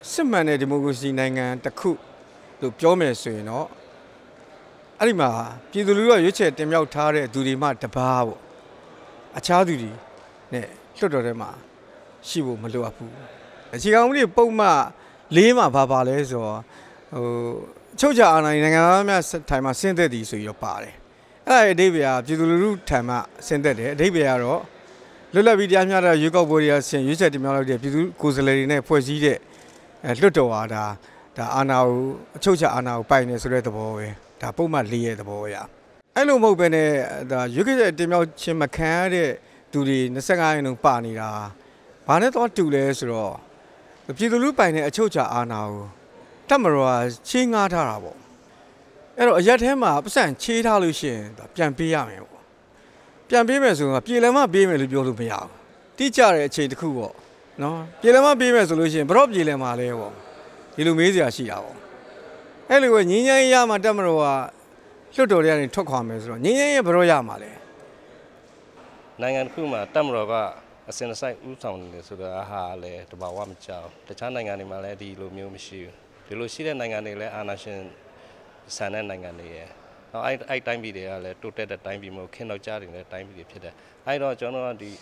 စစ်မှန်တဲ့ဒီမိုကရေစီနိုင်ငံတစ်ခုလို့ပြောမယ်ဆိုရင်တော့အဲ့ဒီမှာပြည်သူလူထုရွေးချယ်တင်မြှောက်ထားတဲ့သူတွေမှတပါးပေါ့အခြားသူတွေနဲ့လွတ်တော်ထဲမှာရှိဖို့မလိုအပ်ဘူးအခြေခံဥပဒေပုံမှန်၄မှာဘာလဲဆိုတော့ချုပ်ချာအာဏာနိုင်ငံသားများထိုင်မှာဆင်းသက်သည်ဆိုပြီးတော့ပါတယ်အဲ့ဒါအဓိပ္ပာယ်ကပြည်သူလူထုထံမှဆင်းသက်တယ်အဓိပ္ပာယ်ကတော့လွတ်လပ်ပြီးတရားမျှတတဲ့ရွေးကောက်ပွဲတွေဆင်ရွေးချယ်တင်မြှောက်လိုက်တဲ့ပြည်သူကိုယ်စားလှယ်တွေနဲ့ဖွဲ့စည်းတဲ့လွတ်တော်ဟာဒါအာဏာကိုအချုပ်ချာအာဏာကိုပိုင်နေဆိုတဲ့သဘောပဲဒါပုံမှန်၄ရဲ့သဘောရအဲ့လိုမဟုတ်ဘဲနဲ့ဒါရွေးကောက်ပွဲတင်မြှောက်ခြင်းမခံရတဲ့သူတွေ25ရာခိုင်နှုန်းပါနေတာဘာနဲ့တော့တူလဲဆိုတော့ပြည်သူလူပိုင်တဲ့အချုပ်ချာအာဏာကိုတက်မတော်ချေးငှားထားတာပေါ့အဲ့တော့အရက်ထဲမှာပတ်စံချေးထားလို့ရှိရင်ပြန်ပေးရမယ်ပေါ့ပြန်ပေးမယ်ဆိုတော့ပြည်လည်မပေးမယ်လို့ပြောလို့မရဘူးတိကျတဲ့အချိန်တစ်ခုပေါ့နော်ပြည်လည်မပေးမယ်ဆိုလို့ရှိရင်ဘရော့ပြည်လည်မှာလဲပေါ့ဒီလိုမေးစရာရှိတာပေါ့အဲ့လိုပဲငင်းငင်းရမှာတက်မတော်ကလွတ်တော်တွေကနေထွက်ခွာမယ်ဆိုတော့ငင်းငင်းရဘရော့ရမှာလဲနိုင်ငံတစ်ခုမှာတက်မတော်ကအစင်ဆိုင်ဥဆောင်နေတယ်ဆိုတာဟာလည်းတဘာဝမကြောက်တခြားနိုင်ငံတွေမှာလည်းဒီလိုမျိုးမရှိဘူးဒီလိုရှိတဲ့နိုင်ငံတွေလည်းအာဏာရှင်ဆန်တဲ့နိုင်ငံတွေရဲ့အဲ့တိုင်းပြည်တွေကလည်းတိုးတက်တဲ့တိုင်းပြည်မျိုးခင်းတော့ကြားနေတဲ့တိုင်းပြည်တွေဖြစ်တယ်အဲ့တော့ကျွန်တော်တို့ကဒီ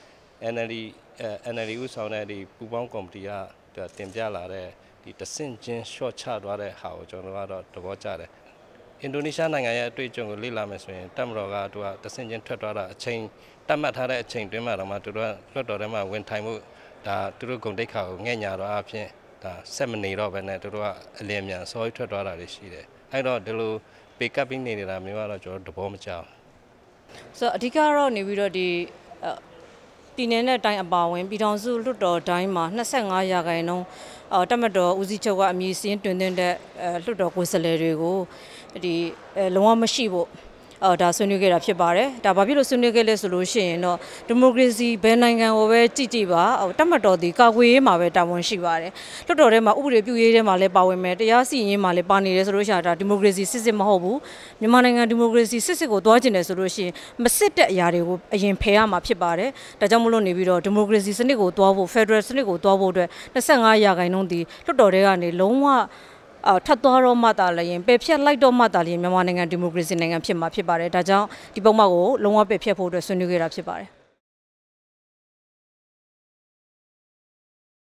NLD ဥဆောင်တဲ့ဒီပူပေါင်းကော်မတီကတင်ပြလာတဲ့ဒီတဆင့်ချင်း short ချသွားတဲ့ဟာကိုကျွန်တော်ကတော့သဘောကျတယ်အင်ဒိုနီးရှားနိုင်ငံရဲ့အတွေ့အကြုံကိုလေ့လာမယ်ဆိုရင်တက်မတော်ကသူကတဆင့်ချင်းထွက်သွားတာအချိန်တတ်မှတ်ထားတဲ့အချိန်တွင်းမှာတော့မှသူတို့ကလွှတ်တော်ထဲမှာဝင်ထိုင်မှုဒါသူတို့ဂုဏ်တိတ်ခါကိုငဲ့ညာတော့အဖြစ်ဒါဆက်မနေတော့ဘဲနဲ့သူတို့ကအလင်းမြန်စောကြီးထွက်သွားတာတွေရှိတယ်အဲ့တော့ဒီလိုပေကပ်ပြီးနေတာမျိုးကတော့ကျွန်တော်သဘောမကျဘူးဆိုတော့အဓိကတော့နေပြီးတော့ဒီပြည်내နဲ့တိုင်းအပါဝင်ပြည်ထောင်စုလွှတ်တော်တိုင်းမှာ25ရာခိုင်နှုန်းတက်မတော်ဦးစီးချုပ်ကအမည်စင်းတွင်တဲ့လွှတ်တော်ကိုယ်စားလှယ်တွေကိုဒီလုံးဝမရှိဖို့ဒါဆွေးနွေးခဲ့တာဖြစ်ပါတယ်ဒါဘာဖြစ်လို့ဆွေးနွေးခဲ့လဲဆိုလို့ရှိရင်တော့ဒီမိုကရေစီဘယ်နိုင်ငံကိုပဲကြည့်ပါတက်မတော်ဒီကာကွယ်ရေးမှာပဲတာဝန်ရှိပါတယ်လွှတ်တော်ထဲမှာဥပဒေပြုရေးထဲမှာလည်းပါဝင်မယ်တရားစီရင်မှာလည်းပါနေတယ်ဆိုလို့ရှိရင်ဒါဒီမိုကရေစီစစ်စစ်မဟုတ်ဘူးမြန်မာနိုင်ငံဒီမိုကရေစီစစ်စစ်ကိုတွားကျင်တယ်ဆိုလို့ရှိရင်မစစ်တဲ့အရာတွေကိုအရင်ဖယ်ရမှာဖြစ်ပါတယ်ဒါကြောင့်မလို့နေပြီးတော့ဒီမိုကရေစီစနစ်ကိုတွားဖို့ဖက်ဒရယ်စနစ်ကိုတွားဖို့အတွက်25ရာခိုင်နှုန်းဒီလွှတ်တော်ထဲကနေလုံးဝထပ်သွားတော့မှသာလည်းပယ်ဖြတ်လိုက်တော့မှသာလည်းမြန်မာနိုင်ငံဒီမိုကရေစီနိုင်ငံဖြစ်မှာဖြစ်ပါတယ်ဒါကြောင့်ဒီပုံမှန်ကိုလုံးဝပယ်ဖြတ်ဖို့အတွက်ဆွေးနွေးခဲ့တာဖြစ်ပါတယ်